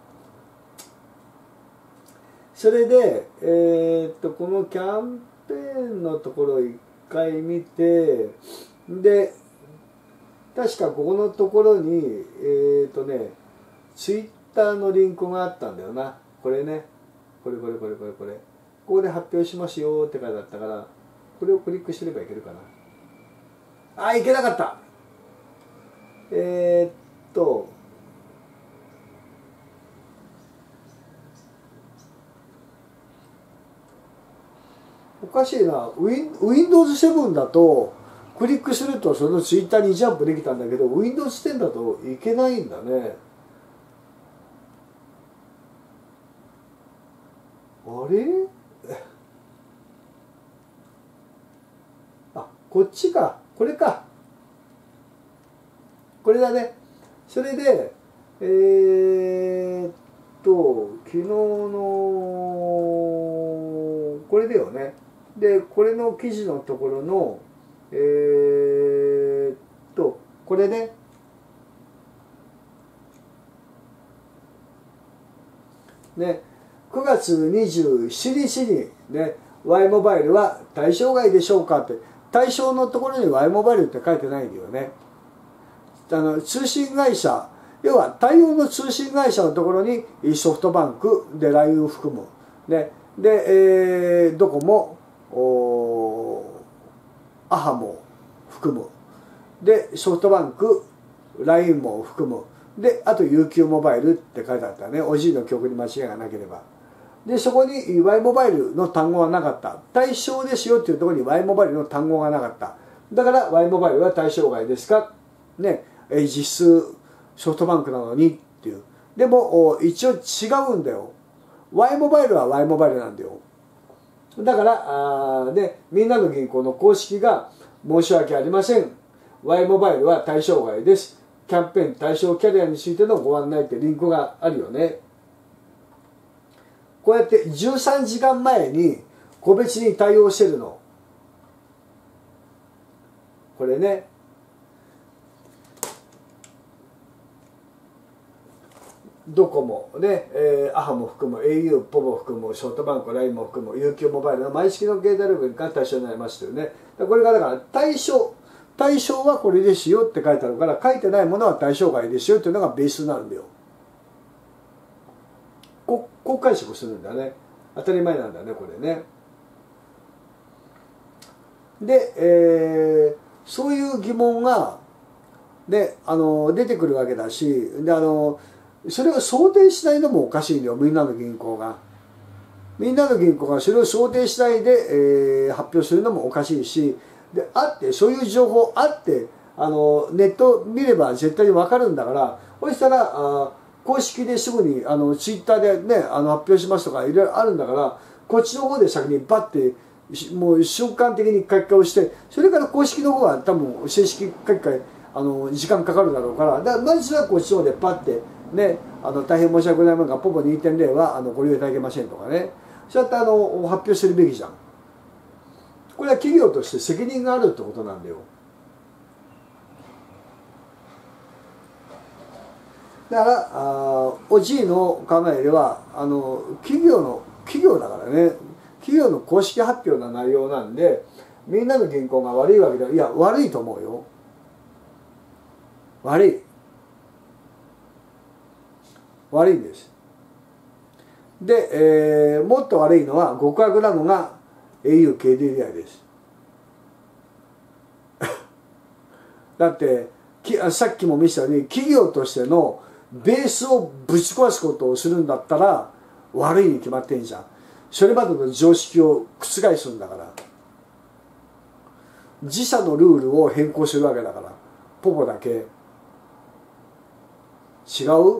それでこのキャンペーンのところを一回見て、で確かここのところにツイッターのリンクがあったんだよな。これね、これここで発表しますよって書いてあったから、これをクリックすればいけるかな。いけなかった。おかしいな。Windows 7だとクリックするとそのツイッターにジャンプできたんだけど、 Windows 10だといけないんだね。あれこっちか、これか、これだね。それで昨日のこれだよね。でこれの記事のところのこれね、9月27日にね、Y モバイルは対象外でしょうかって、対象のところに Y モバイルって書いてないんだよね。通信会社、要は対応の通信会社のところにソフトバンクで LINE を含む、ね、で、ドコモ、アハも含む、でソフトバンク LINE も含む、であと UQ モバイルって書いてあったね、おじいの記憶に間違いがなければ。でそこに Y モバイルの単語はなかった。対象ですよっていうところに Y モバイルの単語がなかった。だから Y モバイルは対象外ですかね、実質ソフトバンクなのにっていう。でも一応違うんだよ。Y モバイルは Y モバイルなんだよ。だからみんなの銀行の公式が申し訳ありません、 Y モバイルは対象外です、キャンペーン対象キャリアについてのご案内ってリンクがあるよね。こうやって13時間前に個別に対応してるの。これね、ドコモね、アハも含む au ポボ含むソフトバンク LINE も含む UQ モバイルの毎月の携帯料金が対象になりますよね。これがだから対象はこれですよって書いてあるから、書いてないものは対象外ですよっていうのがベースになるんだよ。こう解釈するんだね。当たり前なんだねこれね。で、そういう疑問が、ね、出てくるわけだし、でそれを想定しないのもおかしいんだよ、みんなの銀行が。みんなの銀行がそれを想定しないで、発表するのもおかしいし、でそういう情報あってネット見れば絶対に分かるんだから、そしたら公式ですぐにツイッターでね発表しますとかいろいろあるんだから、こっちの方で先にバッてもう瞬間的に書き換えをして、それから公式の方は多分正式書き換え時間かかるだろうから、まずはこっちの方でパッてね、大変申し訳ございませんがポポ 2.0 はご利用いただけませんとかね、そうやって発表するべきじゃん。これは企業として責任があるってことなんだよ。だからおじいの考えでは企業だからね、企業の公式発表の内容なんで、みんなの銀行が悪いわけでは、いや悪いと思うよ。悪いんです。で、もっと悪いのは、極悪なのが au KDDI です。だってさっきも見せたように、企業としてのベースをぶち壊すことをするんだったら悪いに決まってんじゃん。それまでの常識を覆すんだから、自社のルールを変更するわけだから。ポポだけ違う。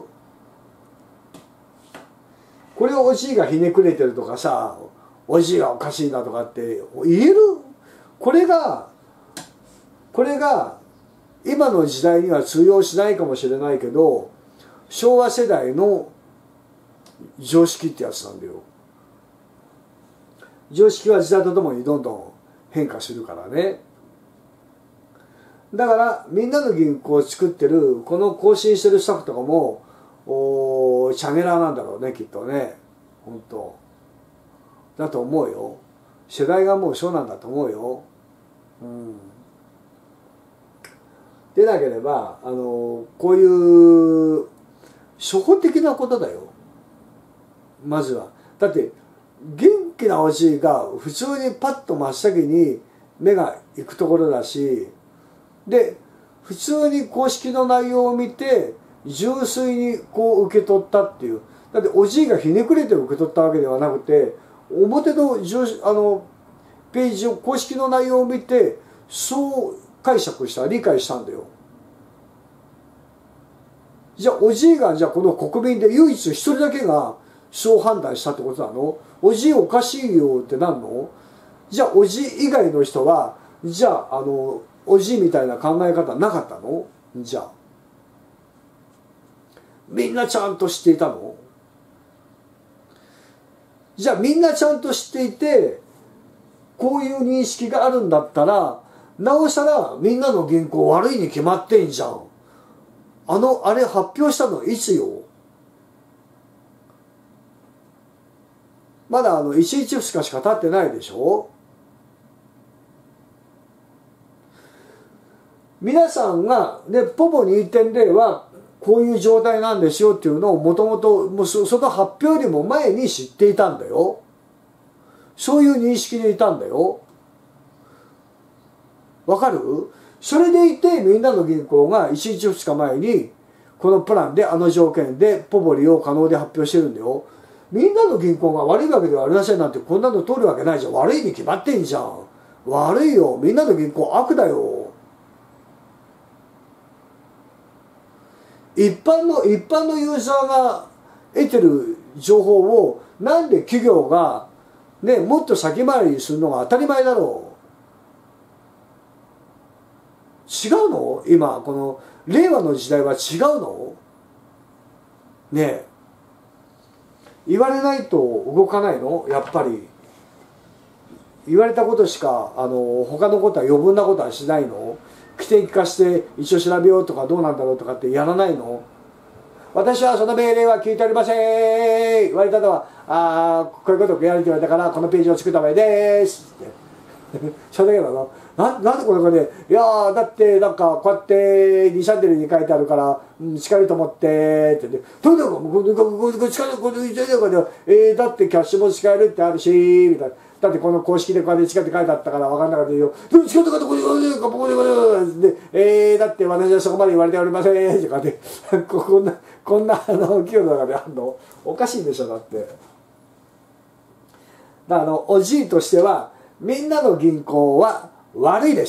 これをおじいがひねくれてるとかさ、おじいがおかしいなとかって言える？これが今の時代には通用しないかもしれないけど、昭和世代の常識ってやつなんだよ。常識は時代とともにどんどん変化するからね。だからみんなの銀行を作ってるこの更新してるスタッフとかもチャネラーなんだろうね、きっとね。本当だと思うよ。世代がもうそうなんだと思うよ。でなければこういう初歩的なことだよ、まずは。だって元気なおじいが普通にパッと真っ先に目が行くところだし、で普通に公式の内容を見て純粋にこう受け取ったっていう。だっておじいがひねくれて受け取ったわけではなくて、表のページを公式の内容を見てそう解釈した、理解したんだよ。じゃあおじいがこの国民で唯一一人だけがそう判断したってことなの？おじいおかしいよってなんの？じゃあおじい以外の人はじゃあおじいみたいな考え方なかったの？じゃあみんなちゃんと知っていたの？じゃあみんなちゃんと知っていてこういう認識があるんだったら、なおさらみんなの銀行悪いに決まってんじゃん。あれ発表したのいつよ？まだ1日2日しか経ってないでしょ。皆さんが、ね、ポポ 2.0 はこういう状態なんですよっていうのをもともとその発表よりも前に知っていたんだよ。そういう認識でいたんだよ。わかる？それでいてみんなの銀行が1日2日前にこのプランで条件でポポ利用可能で発表してるんだよ。みんなの銀行が悪いわけではありませんなんてこんなの通るわけないじゃん。悪いに決まってんじゃん。悪いよ。みんなの銀行悪だよ。一般のユーザーが得てる情報をなんで企業がね、もっと先回りにするのが当たり前だろう。違うの？今この令和の時代は違うの？ねえ、言われないと動かないの？やっぱり言われたことしか他のことは余分なことはしないの？規定化して一応調べようとかどうなんだろうとかってやらないの？私はその命令は聞いておりません。言われたのはこういうことをやるって言われたからこのページを作った場合ですってそれだけなの？なんでこれがね、いやーだってなんかこうやって2チャンネルに書いてあるから、近いと思ってって言って、どうだろう、これ近いとこれで、だってキャッシュも使えるってあるしみたいな。だってこの公式でこうやって近いって書いてあったから分かんなかったけど、近いとこでだって私はそこまで言われておりませんとかでこんな企業の中であるのおかしいでしょ。だっておじいとしてはみんなの銀行は悪いです。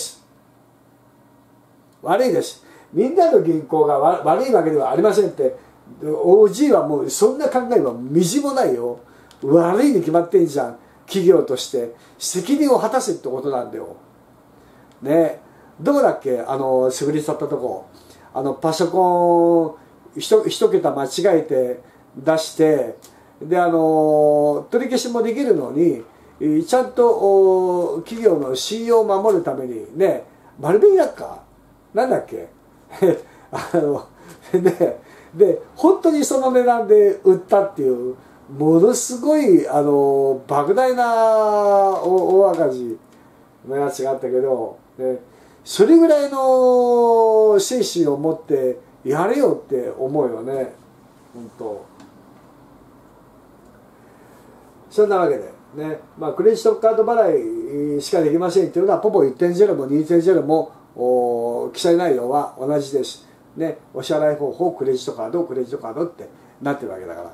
悪いです。みんなの銀行が悪いわけではありませんって、おじいはもうそんな考えはみじもないよ。悪いに決まってんじゃん。企業として責任を果たせってことなんだよ。ね、どこだっけすぐり去ったとこ。パソコン一桁間違えて出して、で取り消しもできるのにちゃんと企業の信用を守るためにね、丸紅だっかなんだっけで本当にその値段で売ったっていうものすごい莫大な大赤字のやつがあったけど、ね、それぐらいの精神を持ってやれよって思うよね。本当そんなわけでね、クレジットカード払いしかできませんというのはポポ 1.0 も 2.0 も記載内容は同じです、ね、お支払い方法クレジットカードってなってるわけだから、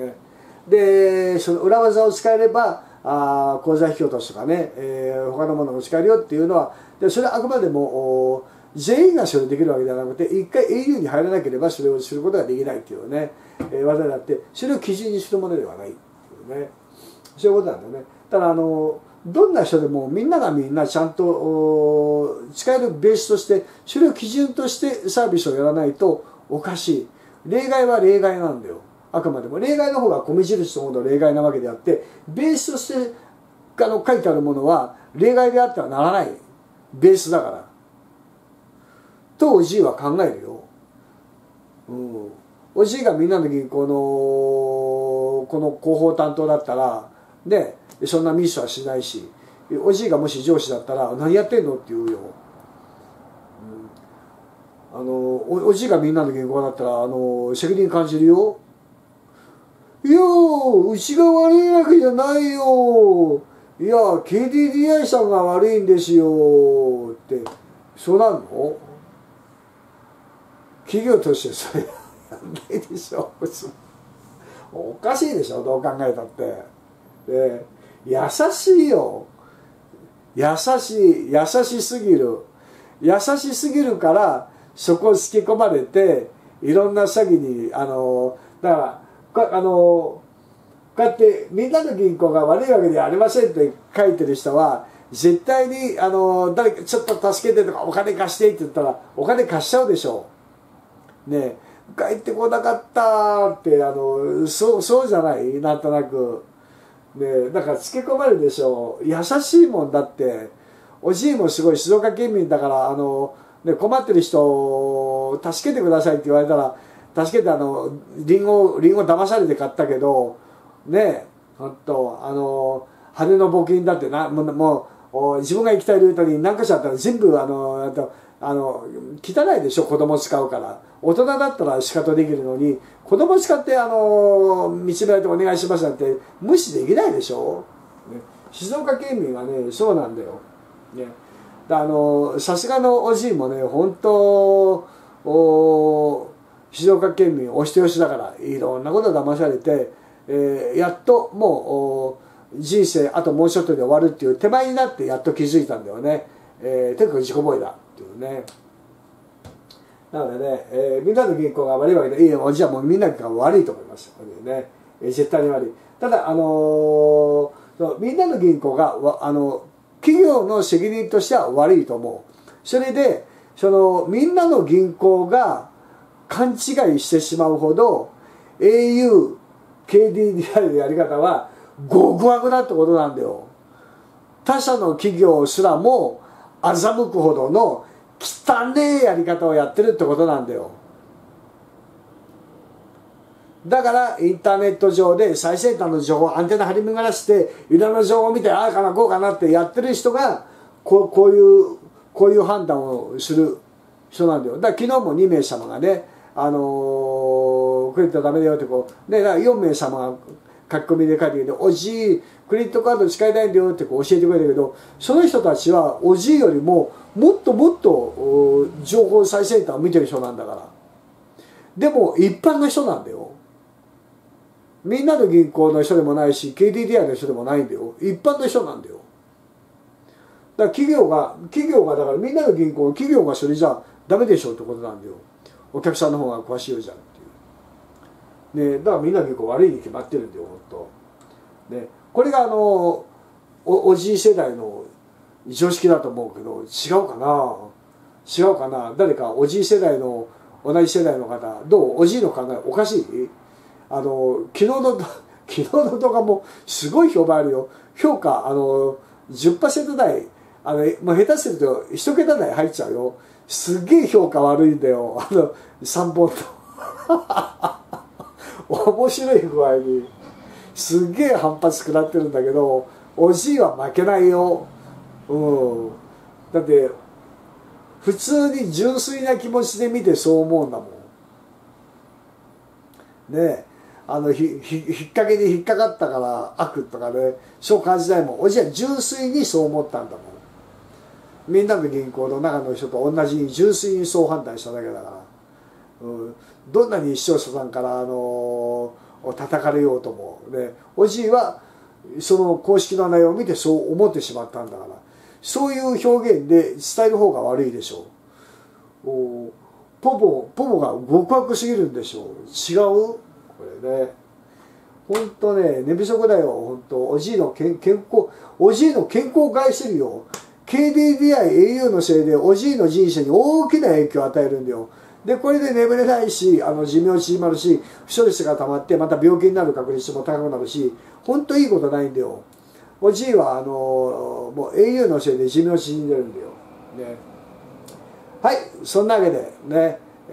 ね、でその裏技を使えれば口座引き落としとかね、他のものも使えるよっていうのはで、それはあくまでも全員がそれできるわけではなくて一回 au に入らなければそれをすることができないっていうね、技であってそれを基準にするものではないっていうね、そういうことなんだよね。ただどんな人でもみんながみんなちゃんと使えるベースとしてそれを基準としてサービスをやらないとおかしい。例外は例外なんだよ。あくまでも例外の方が米印とほど例外なわけであってベースとして書いてあるものは例外であってはならないベースだからとおじいは考えるよ。おじいがみんなの銀行のこの広報担当だったらでそんなミスはしないし、おじいがもし上司だったら何やってんのって言うよ。おじいがみんなの銀行だったら責任感じるよ。いやうちが悪いわけじゃないよ。いや KDDI さんが悪いんですよってそうなんの？企業としてそれやんないでしょ。おかしいでしょどう考えたって。優しいよ。優しすぎるからそこをつけ込まれていろんな詐欺にだからこうやってみんなの銀行が悪いわけではありませんって書いてる人は絶対に誰かちょっと助けてとかお金貸してって言ったらお金貸しちゃうでしょね。帰ってこなかったってそうじゃない、なんとなくね。だからつけ込まれるでしょ。優しいもんだって。おじいもすごい静岡県民だからね、困ってる人を助けてくださいって言われたら助けてリンゴ騙されて買ったけどね。ほんと羽の募金だってもう自分が行きたいルートに何か所あったら全部汚いでしょ、子供使うから。大人だったら仕方できるのに子供使って道連れてお願いしますなんて無視できないでしょ、ね、静岡県民はねそうなんだよ、ね、さすがのおじいもね本当静岡県民お人よしだからいろんなこと騙されて、やっともう人生あともうちょっとで終わるっていう手前になってやっと気づいたんだよね。とにかく自己防衛だっていうね。なのでね、みんなの銀行が悪いわけでいいよ、じゃあもうみんなが悪いと思います。これね、絶対に悪い。ただみんなの銀行が企業の責任としては悪いと思う。それでみんなの銀行が勘違いしてしまうほど au KDDI のやり方は極悪だってことなんだよ。他社の企業すらも欺くほどの汚ねえやり方をやってるってことなんだよ。だからインターネット上で最先端の情報アンテナ張り巡らしていろんな情報を見てああかなこうかなってやってる人がこういう判断をする人なんだよ。だから昨日も2名様がねクレジットダメだよって4名様が書き込みで書いてきて、おじいクレジットカード使いたいんだよって教えてくれたけど、その人たちはおじいよりももっともっと情報最先端を見てる人なんだから。でも一般の人なんだよ。みんなの銀行の人でもないし KDDI の人でもないんだよ。一般の人なんだよ。だから企業がだからみんなの銀行企業がそれじゃダメでしょってことなんだよ。お客さんの方が詳しいよじゃんっていう。ね、だからみんなの銀行悪いに決まってるんだよ本当。ね、これがおじい世代の常識だと思うけど違うかな。誰かおじい世代の同じ世代の方どう？おじいの考えおかしい？昨日の動画もすごい評判あるよ。評価10% 台もう下手すると1桁台入っちゃうよ。すっげえ評価悪いんだよ3本と面白い具合にすっげえ反発食らってるんだけどおじいは負けないよ。だって普通に純粋な気持ちで見てそう思うんだもんね。引っ掛けに引っかかったから悪とかねそう感じないもん。おじいは純粋にそう思ったんだもん。みんなの銀行の中の人と同じに純粋にそう判断しただけだから、どんなに視聴者さんから叩かれようとも、ね、おじいはその公式の内容を見てそう思ってしまったんだからそういう表現で伝える方が悪いでしょう。ポポが極悪すぎるんでしょう。違うこれね。ほんとね寝不足だよ。ほんとおじいの健康を害するよ。KDDI、au のせいでおじいの人生に大きな影響を与えるんだよ。でこれで眠れないし寿命縮まるしストレスが溜まってまた病気になる確率も高くなるし本当いいことないんだよ。おじいはもう au のせいで寿命縮んでるんだよ、ね、はい。そんなわけでね、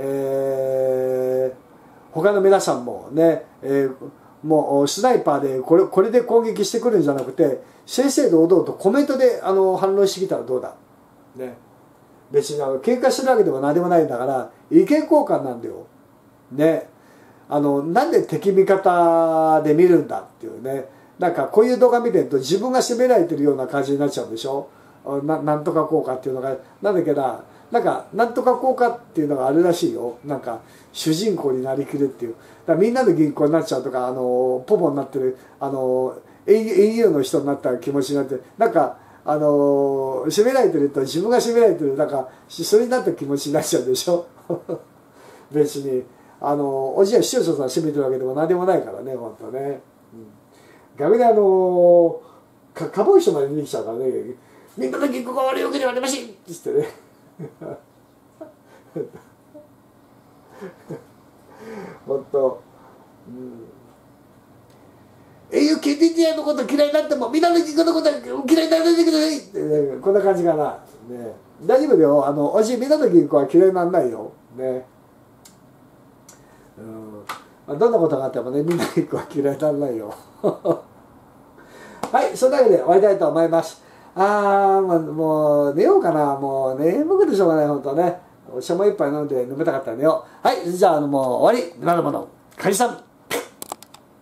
他の皆さんもね、もうスナイパーでこれで攻撃してくるんじゃなくて正々堂々とコメントで反論してきたらどうだ、ね、別に喧嘩してるわけでも何でもないんだから意見交換なんだよ、ね、なんで敵味方で見るんだっていうね。なんかこういう動画見てると自分が責められてるような感じになっちゃうんでしょ。なんとか効果っていうのがなんだっけな、なんとか効果っていうのがあるらしいよ。なんか主人公になりきるっていう。だからみんなの銀行になっちゃうとかポポになってるau の人になった気持ちになってなんか責められてると自分が責められてるなんかそれになった気持ちになっちゃうでしょ別におじいは視聴者さん責めてるわけでも何でもないからね本当ね、逆にかばう人まで出てきちゃうからね。 みんなの銀行が悪いわけではありませんってしてね本当、AUKTTI のこと嫌いになってもみんなの銀行のことは嫌いにならないでくださいって、ね、こんな感じかな、ね、大丈夫だよ、おじいみんなの銀行は嫌いにならないよ、ね、どんなことがあってもねみんなの銀行は嫌いにならないよはい、そんなわけで終わりたいと思います。もう寝ようかな。もう眠くてしょうがない、ほんとね。お茶も一杯飲んで眠たかったら寝よう。はい、じゃあもう終わり。皆のもの、解散。